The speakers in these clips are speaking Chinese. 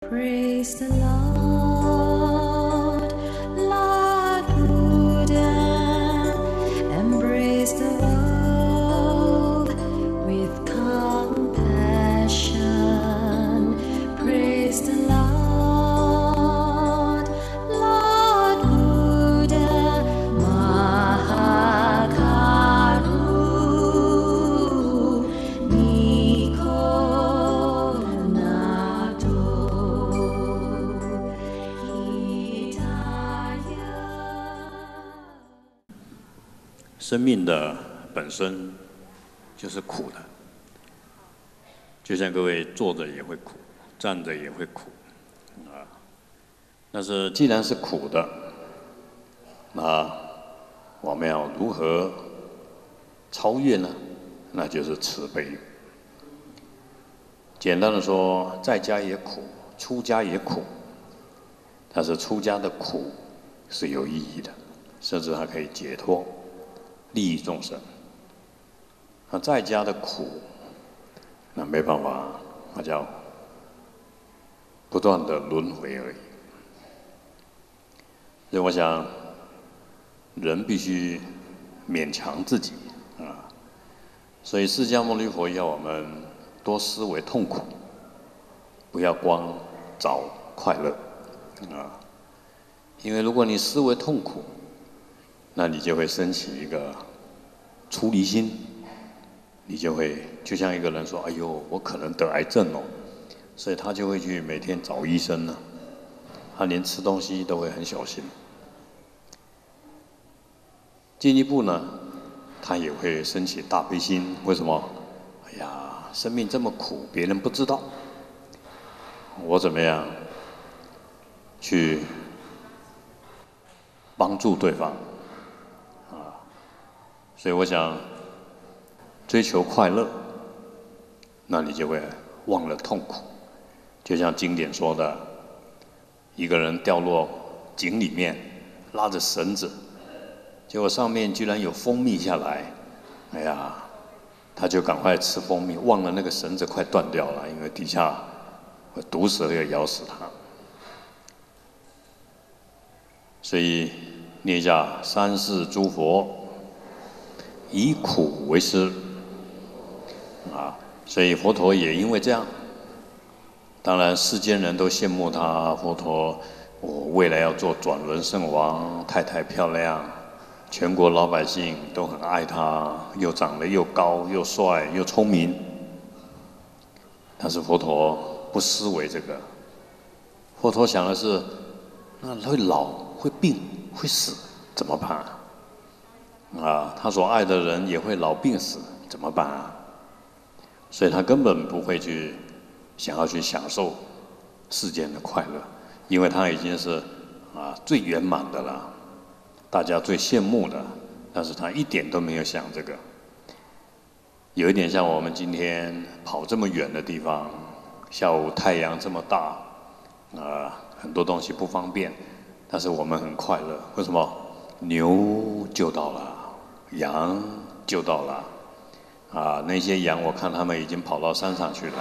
Praise the Lord, Lord Buddha, embrace the world with compassion. Praise the Lord, Lord Buddha, Mahakaru, Nikonato, Hidayah. 生命的本身就是苦的，就像各位坐着也会苦，站着也会苦，但是既然是苦的，那我们要如何超越呢？那就是慈悲。简单的说，在家也苦，出家也苦，但是出家的苦是有意义的，甚至还可以解脱。利益众生，那在家的苦，那没办法，那叫不断的轮回而已。所以我想，人必须勉强自己啊。所以释迦牟尼佛要我们多思维痛苦，不要光找快乐啊。因为如果你思维痛苦，那你就会升起一个出离心，你就会就像一个人说：“哎呦，我可能得癌症哦。”所以他就会去每天找医生了。他连吃东西都会很小心。进一步呢，他也会升起大悲心。为什么？哎呀，生命这么苦，别人不知道，我怎么样去帮助对方？所以我想，追求快乐，那你就会忘了痛苦。就像经典说的，一个人掉落井里面，拉着绳子，结果上面居然有蜂蜜下来，哎呀，他就赶快吃蜂蜜，忘了那个绳子快断掉了，因为底下毒蛇要咬死他。所以念一下三世诸佛。以苦为师，所以佛陀也因为这样，当然世间人都羡慕他，佛陀，我未来要做转轮圣王，太太漂亮，全国老百姓都很爱他，又长得又高又帅又聪明。但是佛陀不思维这个，佛陀想的是，那会老、会病、会死，怎么办？他所爱的人也会老病死，怎么办啊？所以他根本不会去想要去享受世间的快乐，因为他已经是最圆满的了，大家最羡慕的，但是他一点都没有想这个。有一点像我们今天跑这么远的地方，下午太阳这么大，很多东西不方便，但是我们很快乐，为什么？牛救到了。羊救到了，那些羊我看他们已经跑到山上去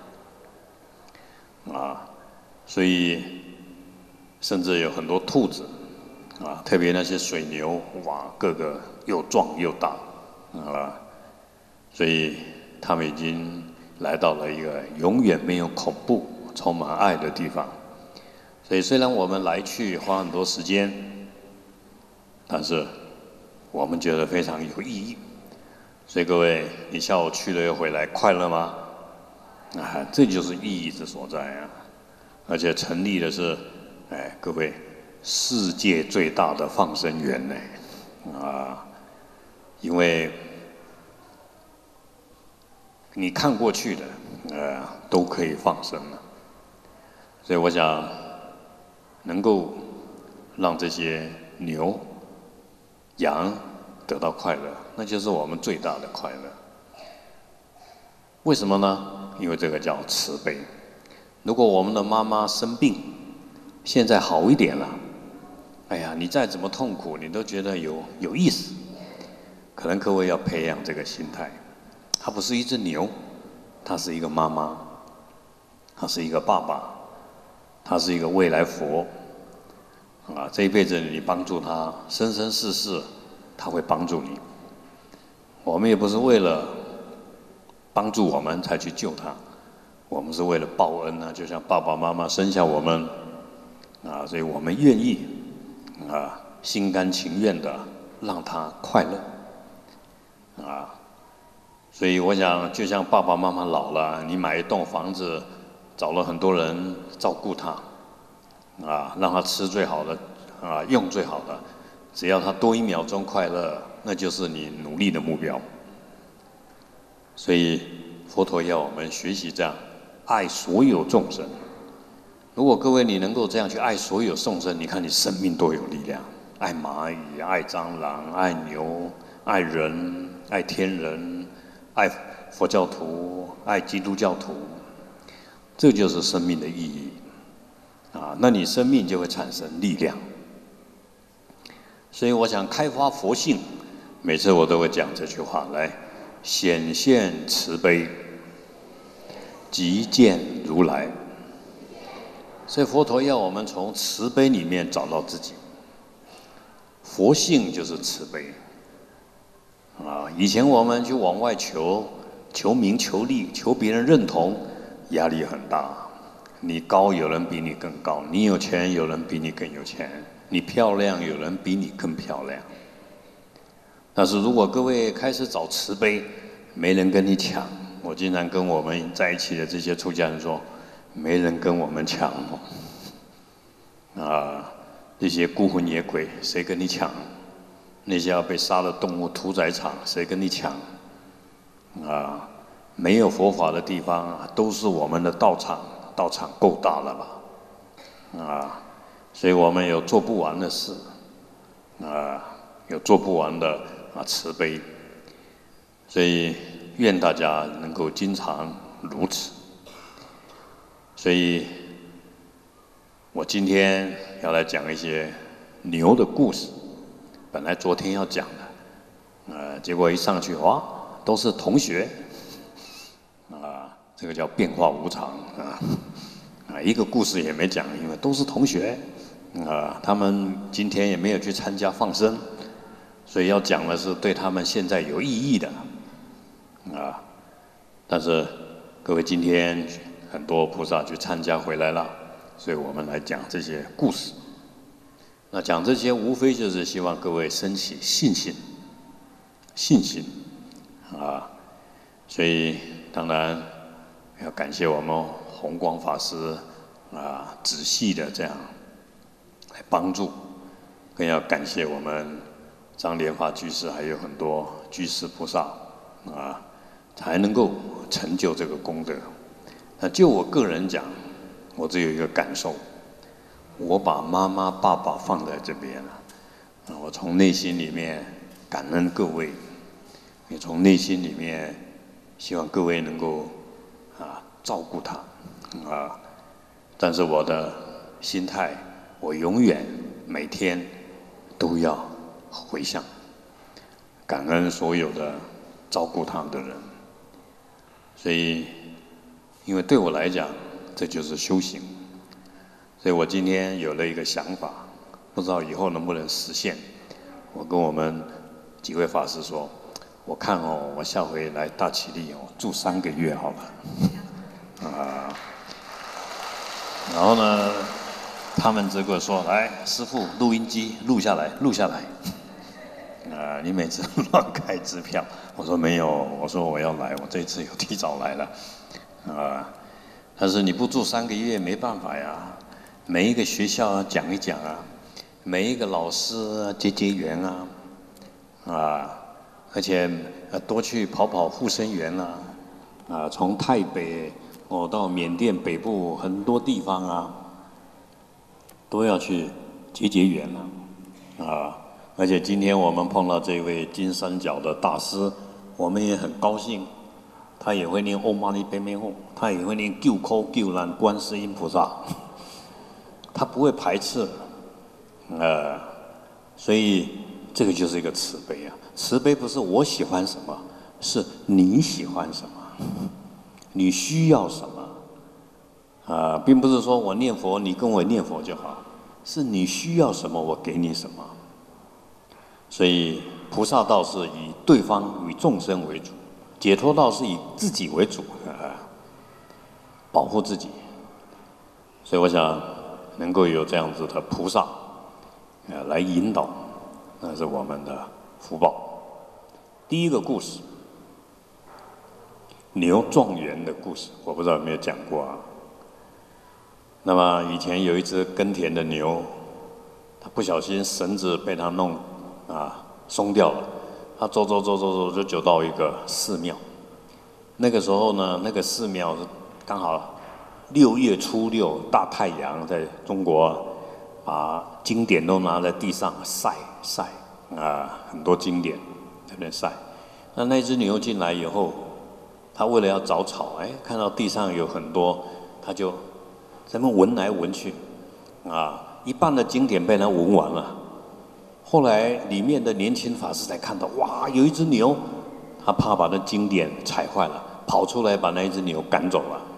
了，所以甚至有很多兔子，特别那些水牛，哇，个个又壮又大，所以他们已经来到了一个永远没有恐怖、充满爱的地方。所以虽然我们来去花很多时间，但是我们觉得非常有意义，所以各位，你下午去了又回来，快乐吗？这就是意义之所在啊！而且成立的是，各位，世界最大的放生园呢，因为你看过去的，都可以放生了，所以我想能够让这些牛。羊得到快乐，那就是我们最大的快乐。为什么呢？因为这个叫慈悲。如果我们的妈妈生病，现在好一点了，哎呀，你再怎么痛苦，你都觉得有意思。可能各位要培养这个心态，它不是一只牛，它是一个妈妈，它是一个爸爸， 他是一个未来佛，啊，这一辈子你帮助他，生生世世他会帮助你。我们也不是为了帮助我们才去救他，我们是为了报恩啊，就像爸爸妈妈生下我们，啊，所以我们愿意啊，心甘情愿的让他快乐，啊，所以我想，就像爸爸妈妈老了，你买一栋房子，找了很多人照顾他，啊，让他吃最好的，啊，用最好的，只要他多1秒钟快乐，那就是你努力的目标。所以佛陀要我们学习这样爱所有众生。如果各位你能够这样去爱所有众生，你看你生命多有力量。爱蚂蚁，爱蟑螂，爱牛，爱人，爱天人，爱佛教徒，爱基督教徒，这就是生命的意义。啊，那你生命就会产生力量。所以我想开发佛性，每次我都会讲这句话来。显现慈悲，即见如来。所以佛陀要我们从慈悲里面找到自己。佛性就是慈悲。啊，以前我们去往外求名求利，求别人认同，压力很大。你高，有人比你更高；你有钱，有人比你更有钱；你漂亮，有人比你更漂亮。但是如果各位开始找慈悲，没人跟你抢。我经常跟我们在一起的这些出家人说，没人跟我们抢啊，这些孤魂野鬼谁跟你抢？那些要被杀的动物屠宰场谁跟你抢？啊，没有佛法的地方都是我们的道场，道场够大了吧？啊，所以我们有做不完的事，啊，有做不完的慈悲，所以愿大家能够经常如此。所以我今天要来讲一些牛的故事，本来昨天要讲的，结果一上去哇，都是同学，这个叫变化无常一个故事也没讲，因为都是同学，他们今天也没有去参加放生。所以要讲的是对他们现在有意义的，但是各位今天很多菩萨去参加回来了，所以我们来讲这些故事。那讲这些无非就是希望各位升起信心，所以当然要感谢我们弘光法师仔细的这样来帮助，更要感谢我们张莲华居士还有很多居士菩萨才能够成就这个功德。那就我个人讲，我只有一个感受，我把妈妈爸爸放在这边了，我从内心里面感恩各位，也从内心里面希望各位能够照顾他但是我的心态，我永远每天都要回向，感恩所有的照顾他的人。所以因为对我来讲这就是修行，所以我今天有了一个想法，不知道以后能不能实现。我跟我们几位法师说，我看我下回来大起立住3个月好了然后呢他们只跟我说，来师父，录音机录下来你每次乱开支票。我说没有，我说我要来，我这次有提早来了但是你不住3个月没办法呀，每一个学校讲一讲每一个老师结缘而且多去跑护生园从泰北到缅甸北部很多地方都要去结缘而且今天我们碰到这位金三角的大师，我们也很高兴。他也会念唵嘛呢叭咪吽，他也会念救苦救难观世音菩萨，他不会排斥，所以这个就是一个慈悲慈悲不是我喜欢什么，是你喜欢什么，你需要什么并不是说我念佛，你跟我念佛就好，是你需要什么，我给你什么。所以菩萨道是以对方与众生为主，解脱道是以自己为主，保护自己。所以我想能够有这样子的菩萨来引导，那是我们的福报。第一个故事，牛状元的故事，我不知道有没有讲过啊。那么以前有一只耕田的牛，它不小心绳子被它弄松掉了，它走就走到一个寺庙。那个时候呢，那个寺庙是刚好6月初6大太阳，在中国把经典都拿在地上晒很多经典在那晒。那只牛进来以后，它为了要找草，看到地上有很多，它就在那闻来闻去，一半的经典被它闻完了。后来里面的年轻法师才看到，哇，有一只牛，他怕把那经典踩坏了，跑出来把那一只牛赶走了。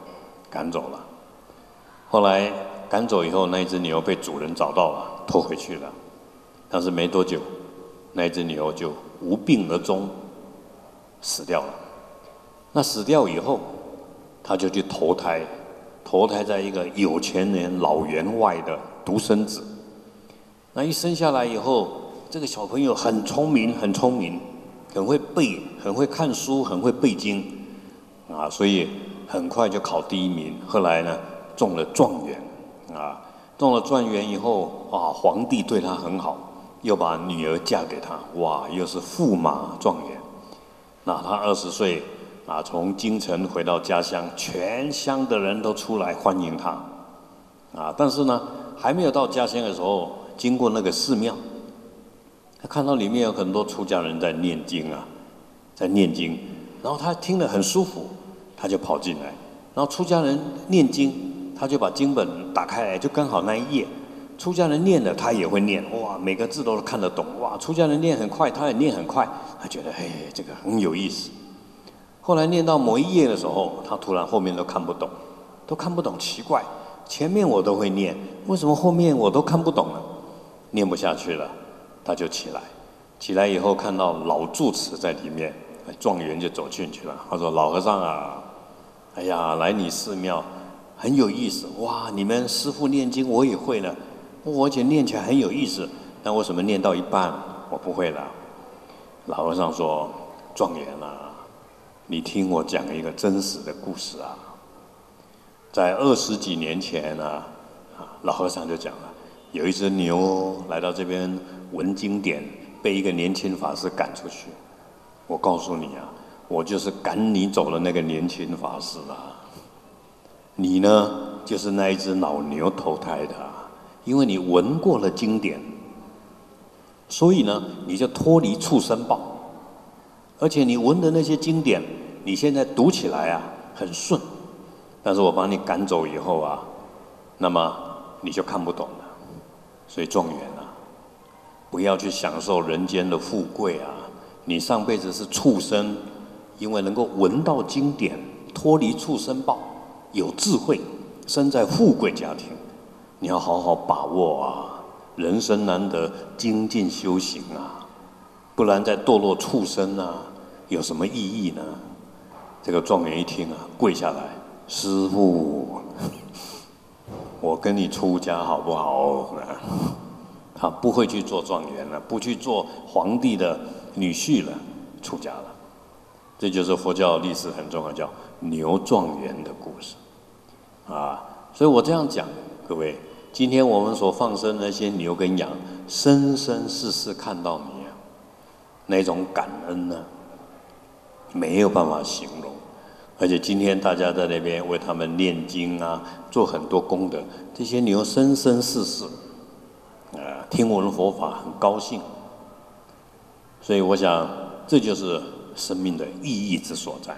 后来赶走以后，那一只牛被主人找到了，拖回去了。但是没多久，那一只牛就无病而终，死掉了。那死掉以后，他就去投胎在一个有钱人老员外的独生子。那一生下来以后，这个小朋友很聪明，很会背，很会看书，很会背经，所以很快就考第1名。后来呢，中了状元，中了状元以后，皇帝对他很好，又把女儿嫁给他，又是驸马状元。那他20岁，从京城回到家乡，全乡的人都出来欢迎他，但是呢，还没有到家乡的时候，经过那个寺庙，他看到里面有很多出家人在念经，然后他听得很舒服，他就跑进来，然后出家人念经，他就把经本打开来，就刚好那一页，出家人念的他也会念，每个字都看得懂，出家人念很快，他也念很快，他觉得这个很有意思。后来念到某一页的时候，他突然后面都看不懂，奇怪，前面我都会念，为什么后面我都看不懂呢？念不下去了，他就起来以后看到老住持在里面，状元就走进去了。他说：“老和尚啊，来你寺庙很有意思，你们师父念经我也会了，而且念起来很有意思，但为什么念到一半我不会了？”老和尚说：“状元啊，你听我讲一个真实的故事啊。在20几年前老和尚就讲了，有一只牛来到这边闻经典，被一个年轻法师赶出去。我告诉你我就是赶你走的那个年轻法师你呢，就是那一只老牛投胎的因为你闻过了经典，所以呢，你就脱离畜生报。而且你闻的那些经典，你现在读起来很顺，但是我把你赶走以后那么你就看不懂了。所以状元不要去享受人间的富贵你上辈子是畜生，因为能够闻到经典，脱离畜生报，有智慧，生在富贵家庭，你要好好把握人生难得，精进修行不然再堕落畜生有什么意义呢？这个状元一听跪下来，师父，我跟你出家好不好？他不会去做状元了，不去做皇帝的女婿了，出家了。这就是佛教历史很重要，叫牛状元的故事所以我这样讲，各位，今天我们所放生的那些牛跟羊，生生世世看到你那种感恩没有办法形容。而且今天大家在那边为他们念经做很多功德，这些牛生生世世听闻佛法很高兴。所以我想这就是生命的意义之所在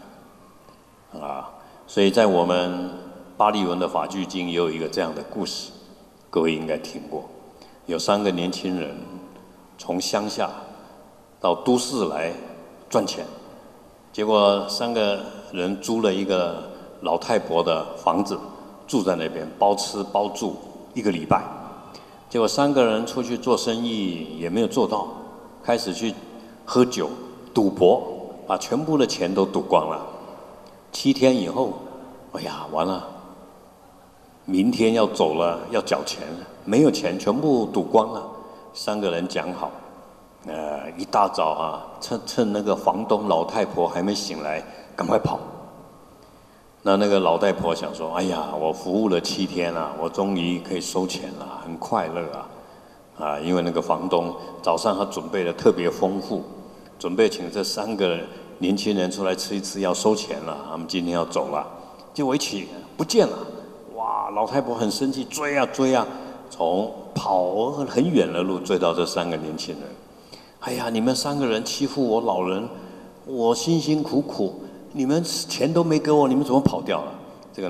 所以在我们巴利文的法句经也有一个这样的故事，各位应该听过。有3个年轻人从乡下到都市来赚钱，结果3个人租了一个老太婆的房子， 住在那边，包吃包住1个礼拜。结果3个人出去做生意也没有做到，开始去喝酒、赌博，把全部的钱都赌光了。7天以后，哎呀，完了，明天要走了，要缴钱，没有钱，全部赌光了。3个人讲好，一大早啊，趁那个房东老太婆还没醒来，赶快跑。那个老太婆想说：“哎呀，我服务了7天啊，我终于可以收钱了，很快乐啊！因为那个房东早上他准备的特别丰富，准备请这3个年轻人出来吃一次，要收钱了，他们今天要走了。结果一起不见了，哇！老太婆很生气，追啊追啊，从跑很远的路追到这3个年轻人。哎呀，你们3个人欺负我老人，我辛辛苦苦。”你们钱都没给我，你们怎么跑掉了？这个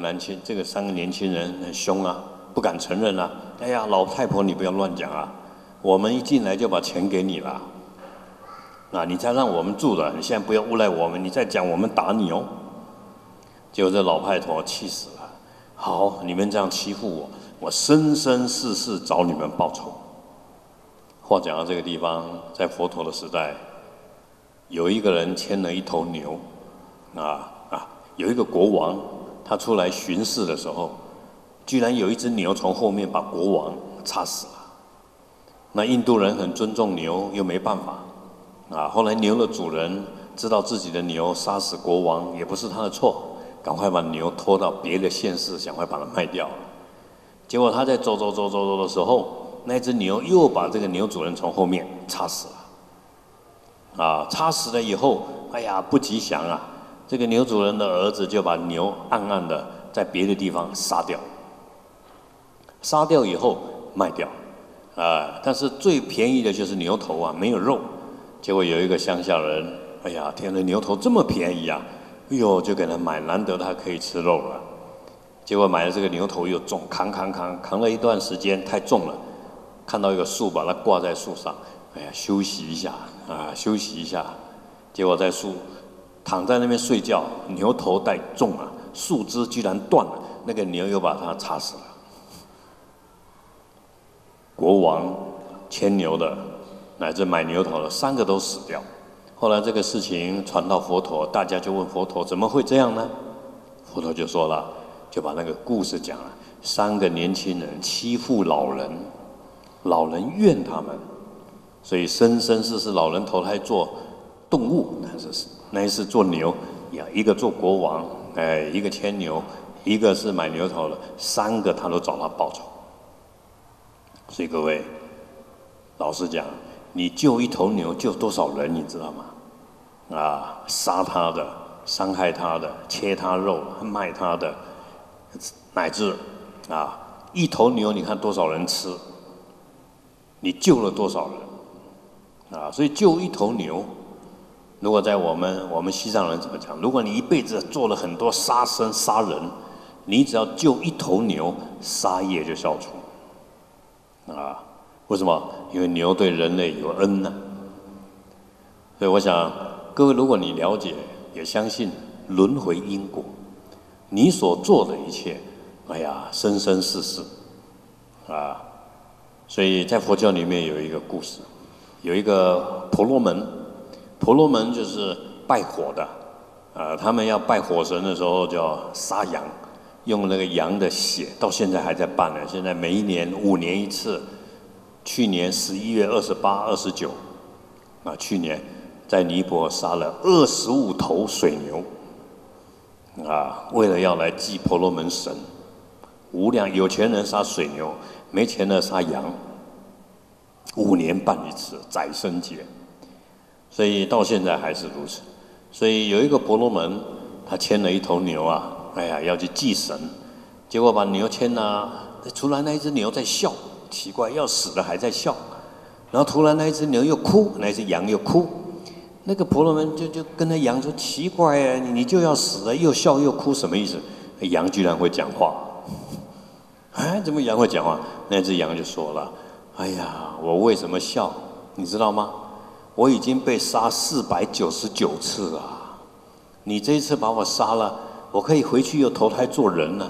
3个年轻人很凶啊，不敢承认啊。哎呀，老太婆你不要乱讲啊！我们一进来就把钱给你了，你才让我们住的，你现在不要诬赖我们，你再讲我们打你哦。结果这老太婆气死了，好，你们这样欺负我，我生生世世找你们报仇。话讲到这个地方，在佛陀的时代，有一个人牵了一头牛。有一个国王，他出来巡视的时候，居然有一只牛从后面把国王插死了。那印度人很尊重牛，又没办法，后来牛的主人知道自己的牛杀死国王也不是他的错，赶快把牛拖到别的县市，赶快把它卖掉。结果他在走的时候，那只牛又把这个牛主人从后面插死了。插死了以后，哎呀，不吉祥啊！这个牛主人的儿子就把牛暗暗的在别的地方杀掉，杀掉以后卖掉，但是最便宜的就是牛头啊，没有肉。结果有一个乡下人，哎呀，天哪，牛头这么便宜啊！哎呦，就给他买，难得他可以吃肉了。结果买了这个牛头又重，扛了一段时间，太重了，看到一个树，把它挂在树上，哎呀，休息一下。结果在树躺在那边睡觉，牛头太重了，树枝居然断了，那个牛又把它插死了。国王、牵牛的，乃至买牛头的，3个都死掉。后来这个事情传到佛陀，大家就问佛陀怎么会这样呢？佛陀就说了，就把那个故事讲了：3个年轻人欺负老人，老人怨他们，所以生生世世老人投胎做动物，但是那一次做牛，一个做国王，一个牵牛，一个是买牛头的，3个他都找他报仇。所以各位，老实讲，你救一头牛救多少人，你知道吗？杀他的，伤害他的，切他肉，卖他的，乃至一头牛，你看多少人吃，你救了多少人所以救一头牛。如果在我们西藏人怎么讲？如果你一辈子做了很多杀生杀人，你只要救一头牛，杀业就消除。为什么？因为牛对人类有恩呢。所以我想，各位如果你了解，也相信轮回因果，你所做的一切，哎呀，生生世世，所以在佛教里面有一个故事，有一个婆罗门。婆罗门就是拜火的，他们要拜火神的时候就要杀羊，用那个羊的血，到现在还在办呢。现在每一年5年一次，去年11月28、29，去年在尼泊尔杀了25头水牛，为了要来祭婆罗门神。无量有钱人杀水牛，没钱的杀羊，5年办一次宰生节。所以到现在还是如此。所以有一个婆罗门，他牵了一头牛哎呀，要去祭神，结果把牛牵突然那一只牛在笑，奇怪，要死了还在笑，然后突然那一只牛又哭，那一只羊又哭，那个婆罗门就跟那羊说：奇怪你就要死了，又笑又哭，什么意思？羊居然会讲话，怎么羊会讲话？那只羊就说了：哎呀，我为什么笑？你知道吗？我已经被杀499次了，你这一次把我杀了，我可以回去又投胎做人了。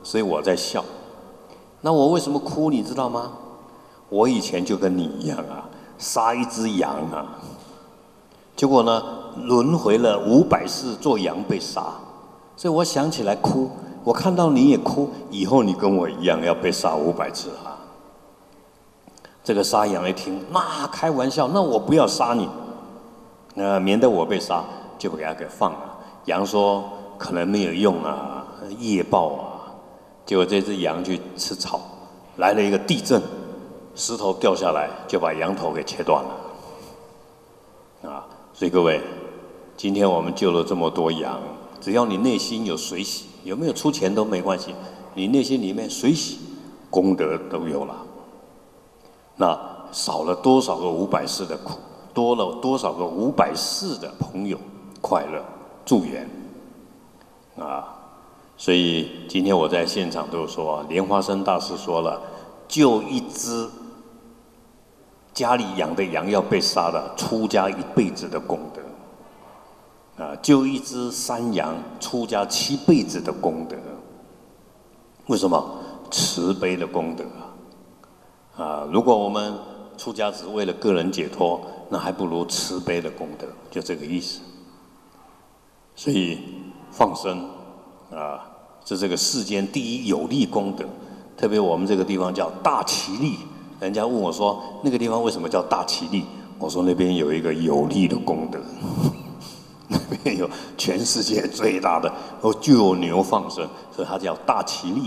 所以我在笑。那我为什么哭，你知道吗？我以前就跟你一样啊，杀一只羊啊，结果呢，轮回了500世做羊被杀，所以我想起来哭。我看到你也哭，以后你跟我一样要被杀500次啊！这个杀羊一听，那开玩笑，那我不要杀你，免得我被杀，就给他给放了。羊说可能没有用啊，业报啊。结果这只羊去吃草，来了一个地震，石头掉下来就把羊头给切断了。啊，所以各位，今天我们救了这么多羊，只要你内心有水洗，有没有出钱都没关系，你内心里面水洗，功德都有了。那少了多少个500世的苦，多了多少个500世的朋友快乐助缘啊！所以今天我在现场都说，莲花生大师说了，救一只家里养的羊要被杀了，出家1辈子的功德。救一只山羊，出家7辈子的功德。为什么？慈悲的功德如果我们出家只为了个人解脱，那还不如慈悲的功德，就这个意思。所以放生是这个世间第一有利功德。特别我们这个地方叫大其力，人家问我说那个地方为什么叫大其力？我说那边有一个有利的功德。那边有全世界最大的救牛放生，所以它叫大其力。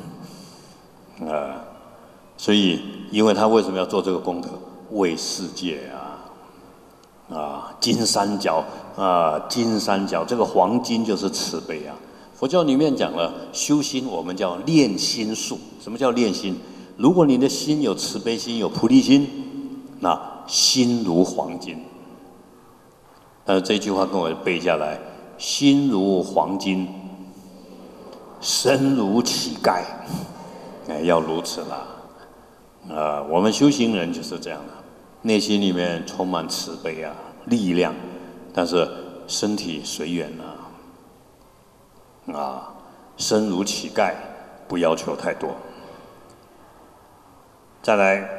所以因为他为什么要做这个功德？为世界金三角金三角，这个黄金就是慈悲啊。佛教里面讲了，修心我们叫练心术。什么叫练心？如果你的心有慈悲心，有菩提心，那心如黄金。这句话跟我背下来：心如黄金，身如乞丐。要如此啦。我们修行人就是这样的，内心里面充满慈悲力量，但是身体随缘身如乞丐，不要求太多。再来，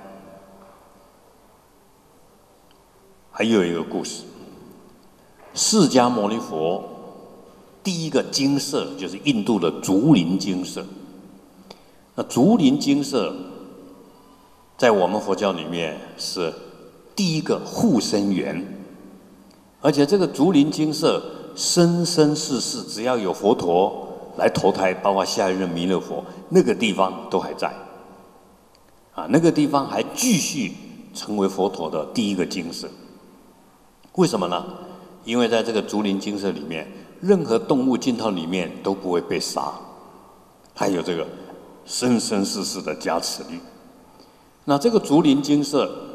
还有一个故事。释迦牟尼佛第一个精舍就是印度的竹林精舍。那竹林精舍在我们佛教里面是第一个护身园，而且这个竹林精舍生生世世只要有佛陀来投胎，包括下一任弥勒佛，那个地方都还在那个地方还继续成为佛陀的第一个精舍。为什么呢？因为在这个竹林精舍里面，任何动物进到里面都不会被杀，还有这个生生世世的加持力。那这个竹林精舍